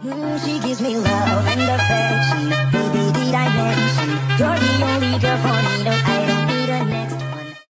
She gives me love and affection, baby, did I mention you're the only girl for me, no, I